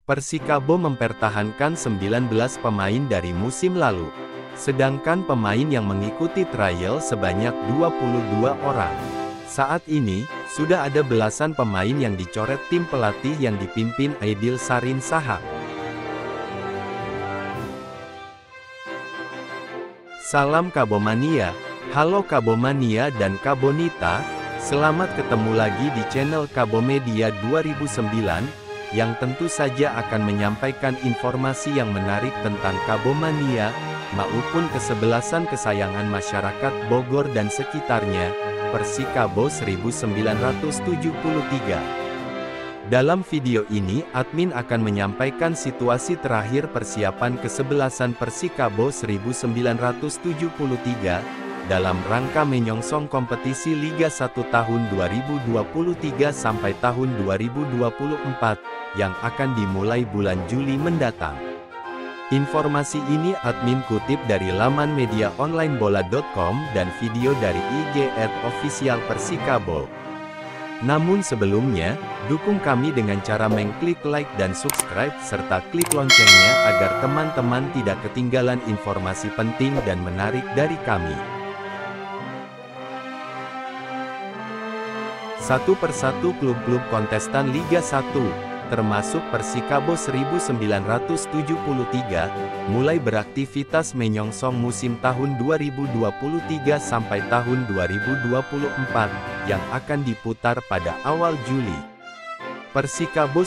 Persikabo mempertahankan 19 pemain dari musim lalu. Sedangkan pemain yang mengikuti trial sebanyak 22 orang. Saat ini, sudah ada belasan pemain yang dicoret tim pelatih yang dipimpin Aidil Sarin Shahak. Salam Kabomania, halo Kabomania dan Kabonita, selamat ketemu lagi di channel Kabomedia 2009, yang tentu saja akan menyampaikan informasi yang menarik tentang Kabomania, maupun kesebelasan kesayangan masyarakat Bogor dan sekitarnya, Persikabo 1973. Dalam video ini, admin akan menyampaikan situasi terakhir persiapan kesebelasan Persikabo 1973, dalam rangka menyongsong kompetisi Liga 1 tahun 2023 sampai tahun 2024, yang akan dimulai bulan Juli mendatang. Informasi ini admin kutip dari laman media online bola.com dan video dari IG @official Persikabo. Namun sebelumnya, dukung kami dengan cara mengklik like dan subscribe serta klik loncengnya agar teman-teman tidak ketinggalan informasi penting dan menarik dari kami. Satu persatu klub-klub kontestan Liga 1, termasuk Persikabo 1973, mulai beraktivitas menyongsong musim tahun 2023 sampai tahun 2024, yang akan diputar pada awal Juli. Persikabo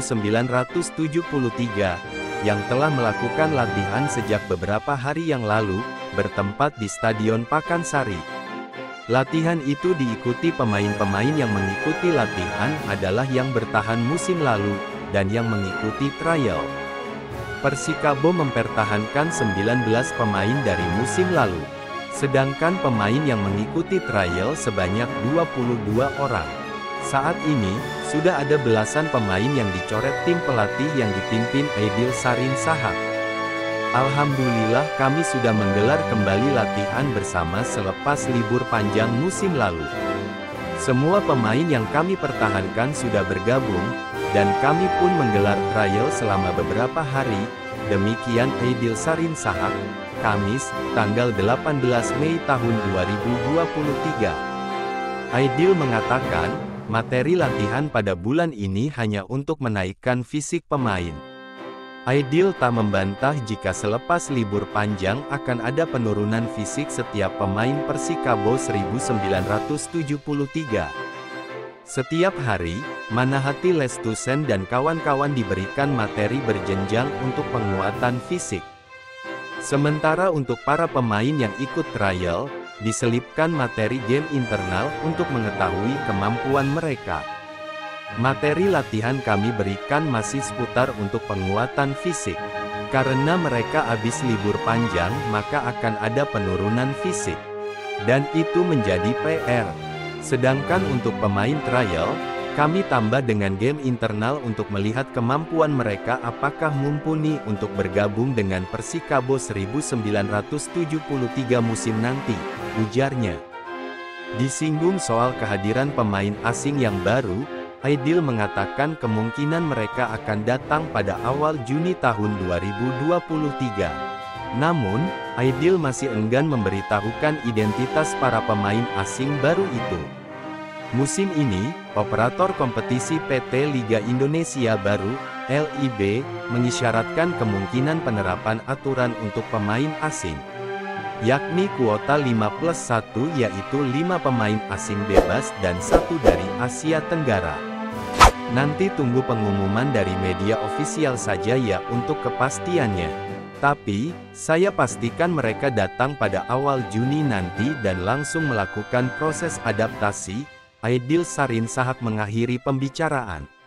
1973, yang telah melakukan latihan sejak beberapa hari yang lalu, bertempat di Stadion Pakansari. Latihan itu diikuti pemain-pemain yang mengikuti latihan adalah yang bertahan musim lalu, dan yang mengikuti trial. Persikabo mempertahankan 19 pemain dari musim lalu. Sedangkan pemain yang mengikuti trial sebanyak 22 orang. Saat ini, sudah ada belasan pemain yang dicoret tim pelatih yang dipimpin Aidil Sarin Shahak. Alhamdulillah kami sudah menggelar kembali latihan bersama selepas libur panjang musim lalu. Semua pemain yang kami pertahankan sudah bergabung, dan kami pun menggelar trial selama beberapa hari, demikian Aidil Sarin Shahak, Kamis, tanggal 18 Mei tahun 2023. Aidil mengatakan, materi latihan pada bulan ini hanya untuk menaikkan fisik pemain. Aidil tak membantah jika selepas libur panjang akan ada penurunan fisik setiap pemain Persikabo 1973. Setiap hari, Manahati Lestusen dan kawan-kawan diberikan materi berjenjang untuk penguatan fisik. Sementara untuk para pemain yang ikut trial, diselipkan materi game internal untuk mengetahui kemampuan mereka. Materi latihan kami berikan masih seputar untuk penguatan fisik. Karena mereka habis libur panjang, maka akan ada penurunan fisik. Dan itu menjadi PR. Sedangkan untuk pemain trial, kami tambah dengan game internal untuk melihat kemampuan mereka apakah mumpuni untuk bergabung dengan Persikabo 1973 musim nanti, ujarnya. Disinggung soal kehadiran pemain asing yang baru, Aidil mengatakan kemungkinan mereka akan datang pada awal Juni tahun 2023. Namun, Aidil masih enggan memberitahukan identitas para pemain asing baru itu. Musim ini, operator kompetisi PT Liga Indonesia Baru, LIB, mengisyaratkan kemungkinan penerapan aturan untuk pemain asing. Yakni kuota 5+1 yaitu 5 pemain asing bebas dan 1 dari Asia Tenggara. Nanti tunggu pengumuman dari media ofisial saja ya untuk kepastiannya. Tapi, saya pastikan mereka datang pada awal Juni nanti dan langsung melakukan proses adaptasi, Aidil Sarin Shahak mengakhiri pembicaraan.